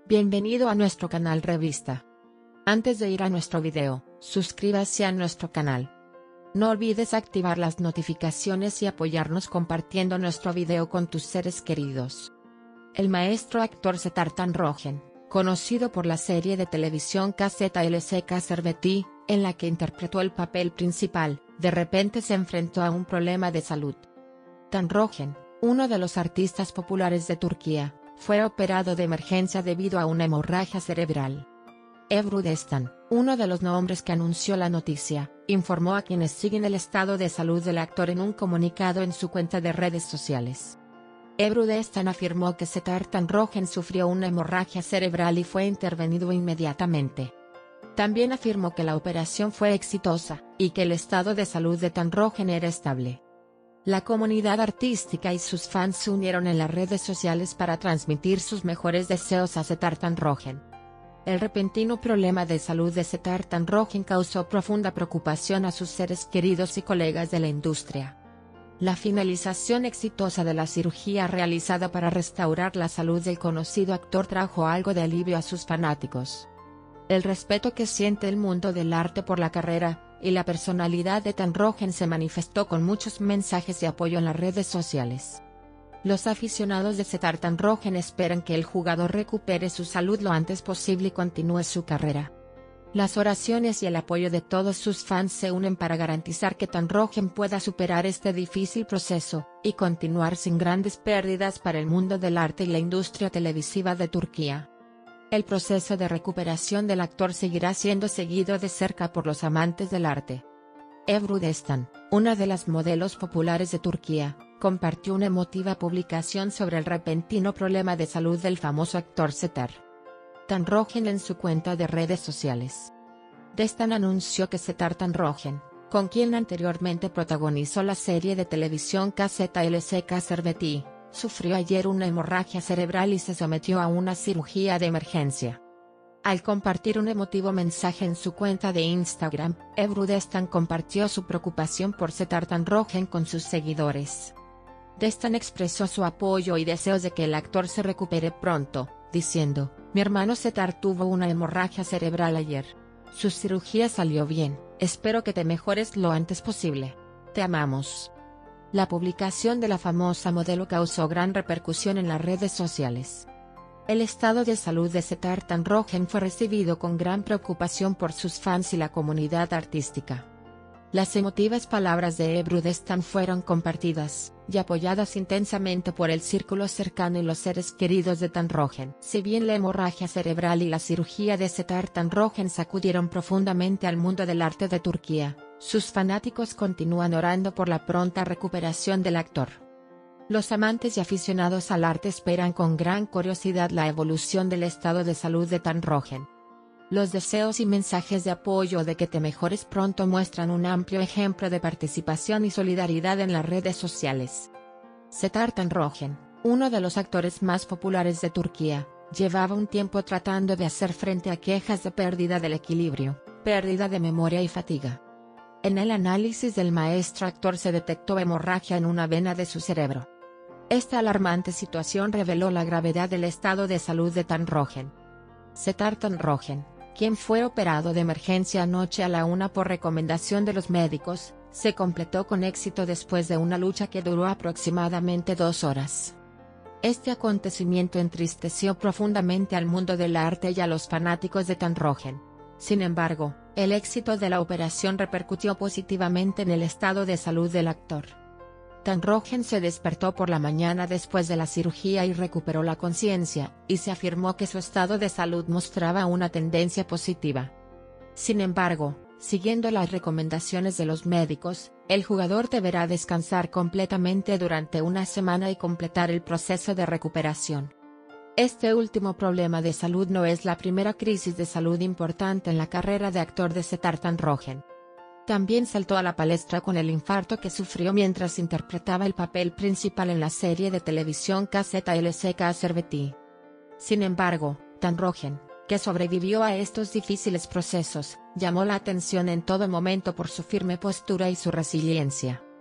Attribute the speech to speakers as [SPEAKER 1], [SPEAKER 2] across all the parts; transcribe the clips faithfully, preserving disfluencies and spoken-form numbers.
[SPEAKER 1] Bienvenido a nuestro canal Revista. Antes de ir a nuestro video, suscríbase a nuestro canal. No olvides activar las notificaciones y apoyarnos compartiendo nuestro video con tus seres queridos. El maestro actor Siddhartha Rogen, conocido por la serie de televisión K Z L C K Serveti, en la que interpretó el papel principal, de repente se enfrentó a un problema de salud. Rogen, uno de los artistas populares de Turquía, fue operado de emergencia debido a una hemorragia cerebral. Ebru Destan, uno de los nombres que anunció la noticia, informó a quienes siguen el estado de salud del actor en un comunicado en su cuenta de redes sociales. Ebru Destan afirmó que Siddhartha Rogen sufrió una hemorragia cerebral y fue intervenido inmediatamente. También afirmó que la operación fue exitosa, y que el estado de salud de Rogen era estable. La comunidad artística y sus fans se unieron en las redes sociales para transmitir sus mejores deseos a Siddhartha Rogen. El repentino problema de salud de Siddhartha Rogen causó profunda preocupación a sus seres queridos y colegas de la industria. La finalización exitosa de la cirugía realizada para restaurar la salud del conocido actor trajo algo de alivio a sus fanáticos. El respeto que siente el mundo del arte por la carrera y la personalidad de Rogen se manifestó con muchos mensajes de apoyo en las redes sociales. Los aficionados de Siddhartha Rogen esperan que el jugador recupere su salud lo antes posible y continúe su carrera. Las oraciones y el apoyo de todos sus fans se unen para garantizar que Rogen pueda superar este difícil proceso, y continuar sin grandes pérdidas para el mundo del arte y la industria televisiva de Turquía. El proceso de recuperación del actor seguirá siendo seguido de cerca por los amantes del arte. Ebru Destan, una de las modelos populares de Turquía, compartió una emotiva publicación sobre el repentino problema de salud del famoso actor Siddhartha Rogen en su cuenta de redes sociales. Destan anunció que Siddhartha Rogen, con quien anteriormente protagonizó la serie de televisión K Z L C K Serveti, sufrió ayer una hemorragia cerebral y se sometió a una cirugía de emergencia. Al compartir un emotivo mensaje en su cuenta de Instagram, Ebru Destan compartió su preocupación por Siddhartha Rogen con sus seguidores. Destan expresó su apoyo y deseos de que el actor se recupere pronto, diciendo: "Mi hermano Siddhartha tuvo una hemorragia cerebral ayer. Su cirugía salió bien, espero que te mejores lo antes posible. Te amamos". La publicación de la famosa modelo causó gran repercusión en las redes sociales. El estado de salud de Siddhartha Rogen fue recibido con gran preocupación por sus fans y la comunidad artística. Las emotivas palabras de Ebru Destan fueron compartidas y apoyadas intensamente por el círculo cercano y los seres queridos de Rogen. Si bien la hemorragia cerebral y la cirugía de Siddhartha Rogen sacudieron profundamente al mundo del arte de Turquía, sus fanáticos continúan orando por la pronta recuperación del actor. Los amantes y aficionados al arte esperan con gran curiosidad la evolución del estado de salud de Rogen. Los deseos y mensajes de apoyo de que te mejores pronto muestran un amplio ejemplo de participación y solidaridad en las redes sociales. Siddhartha Rogen, uno de los actores más populares de Turquía, llevaba un tiempo tratando de hacer frente a quejas de pérdida del equilibrio, pérdida de memoria y fatiga. En el análisis del maestro actor se detectó hemorragia en una vena de su cerebro. Esta alarmante situación reveló la gravedad del estado de salud de Rogen. Siddhartha Rogen, quien fue operado de emergencia anoche a la una por recomendación de los médicos, se completó con éxito después de una lucha que duró aproximadamente dos horas. Este acontecimiento entristeció profundamente al mundo del arte y a los fanáticos de Rogen. Sin embargo, el éxito de la operación repercutió positivamente en el estado de salud del actor. Rogen se despertó por la mañana después de la cirugía y recuperó la conciencia, y se afirmó que su estado de salud mostraba una tendencia positiva. Sin embargo, siguiendo las recomendaciones de los médicos, el jugador deberá descansar completamente durante una semana y completar el proceso de recuperación. Este último problema de salud no es la primera crisis de salud importante en la carrera de actor de Siddhartha Rogen. También saltó a la palestra con el infarto que sufrió mientras interpretaba el papel principal en la serie de televisión K Z L C K Serveti. Sin embargo, Rogen, que sobrevivió a estos difíciles procesos, llamó la atención en todo momento por su firme postura y su resiliencia.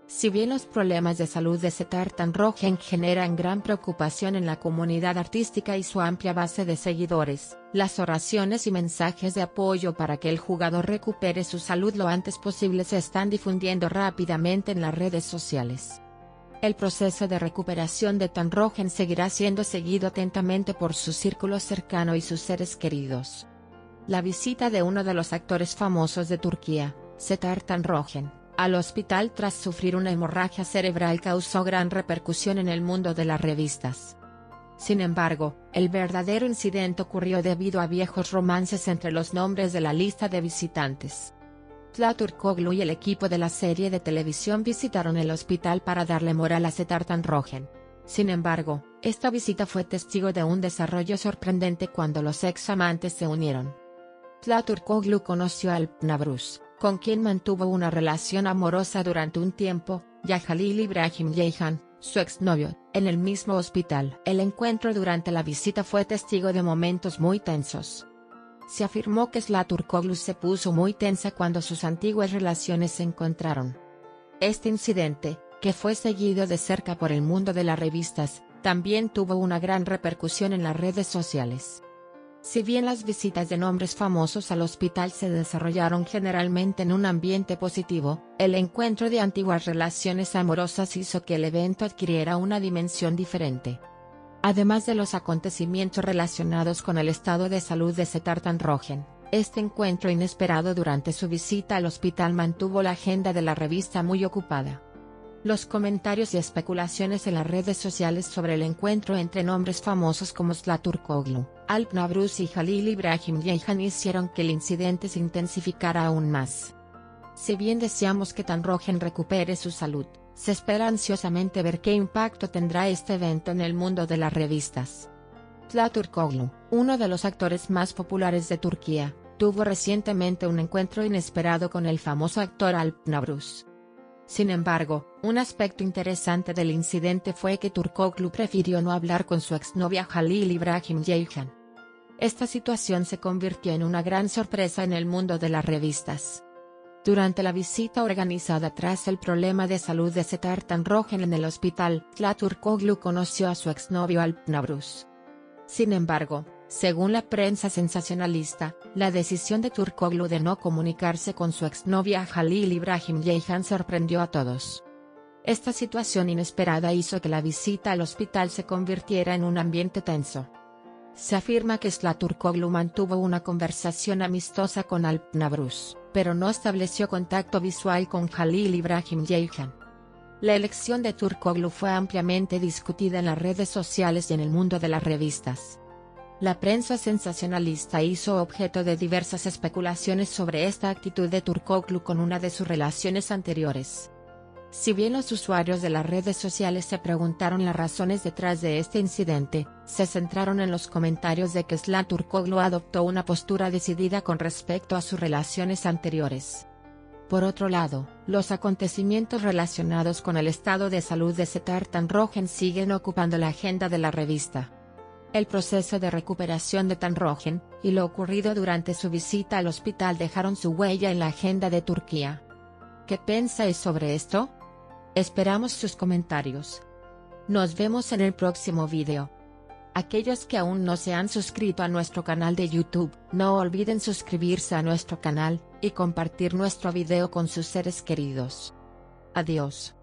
[SPEAKER 1] Si bien los problemas de salud de Settar Tanrogen generan gran preocupación en la comunidad artística y su amplia base de seguidores, las oraciones y mensajes de apoyo para que el jugador recupere su salud lo antes posible se están difundiendo rápidamente en las redes sociales. El proceso de recuperación de Tanrogen seguirá siendo seguido atentamente por su círculo cercano y sus seres queridos. La visita de uno de los actores famosos de Turquía, Settar Tanrogen, al hospital tras sufrir una hemorragia cerebral causó gran repercusión en el mundo de las revistas. Sin embargo, el verdadero incidente ocurrió debido a viejos romances entre los nombres de la lista de visitantes. Zlatan Turkoglu y el equipo de la serie de televisión visitaron el hospital para darle moral a Settar Tanrogen. Sin embargo, esta visita fue testigo de un desarrollo sorprendente cuando los ex amantes se unieron. Zlatan Turkoglu conoció a Alp Navruz, con quien mantuvo una relación amorosa durante un tiempo, y a Halil İbrahim Ceyhan, su exnovio, en el mismo hospital. El encuentro durante la visita fue testigo de momentos muy tensos. Se afirmó que Zlatan Turkoglu se puso muy tensa cuando sus antiguas relaciones se encontraron. Este incidente, que fue seguido de cerca por el mundo de las revistas, también tuvo una gran repercusión en las redes sociales. Si bien las visitas de nombres famosos al hospital se desarrollaron generalmente en un ambiente positivo, el encuentro de antiguas relaciones amorosas hizo que el evento adquiriera una dimensión diferente. Además de los acontecimientos relacionados con el estado de salud de Settar Tanrogen, este encuentro inesperado durante su visita al hospital mantuvo la agenda de la revista muy ocupada. Los comentarios y especulaciones en las redes sociales sobre el encuentro entre nombres famosos como Zlatan Turkoglu, Alp Navruz y Halil İbrahim Ceyhan hicieron que el incidente se intensificara aún más. Si bien deseamos que Tanrogen recupere su salud, se espera ansiosamente ver qué impacto tendrá este evento en el mundo de las revistas. Zlatan Turkoglu, uno de los actores más populares de Turquía, tuvo recientemente un encuentro inesperado con el famoso actor Alp Navruz. Sin embargo, un aspecto interesante del incidente fue que Turkoglu prefirió no hablar con su exnovia Halil İbrahim Ceyhan. Esta situación se convirtió en una gran sorpresa en el mundo de las revistas. Durante la visita organizada tras el problema de salud de Settar Tanrogen en el hospital, Zlatan Turkoglu conoció a su exnovio Alp Navruz. Sin embargo, según la prensa sensacionalista, la decisión de Turkoglu de no comunicarse con su exnovia Halil İbrahim Ceyhan sorprendió a todos. Esta situación inesperada hizo que la visita al hospital se convirtiera en un ambiente tenso. Se afirma que Zlatan Turkoglu mantuvo una conversación amistosa con Alp Navruz, pero no estableció contacto visual con Halil İbrahim Ceyhan. La elección de Turkoglu fue ampliamente discutida en las redes sociales y en el mundo de las revistas. La prensa sensacionalista hizo objeto de diversas especulaciones sobre esta actitud de Turkoglu con una de sus relaciones anteriores. Si bien los usuarios de las redes sociales se preguntaron las razones detrás de este incidente, se centraron en los comentarios de que Zlatan Turkoglu adoptó una postura decidida con respecto a sus relaciones anteriores. Por otro lado, los acontecimientos relacionados con el estado de salud de Settar Tanrogen siguen ocupando la agenda de la revista. El proceso de recuperación de Tanrogen, y lo ocurrido durante su visita al hospital dejaron su huella en la agenda de Turquía. ¿Qué pensáis sobre esto? Esperamos sus comentarios. Nos vemos en el próximo video. Aquellos que aún no se han suscrito a nuestro canal de YouTube, no olviden suscribirse a nuestro canal, y compartir nuestro video con sus seres queridos. Adiós.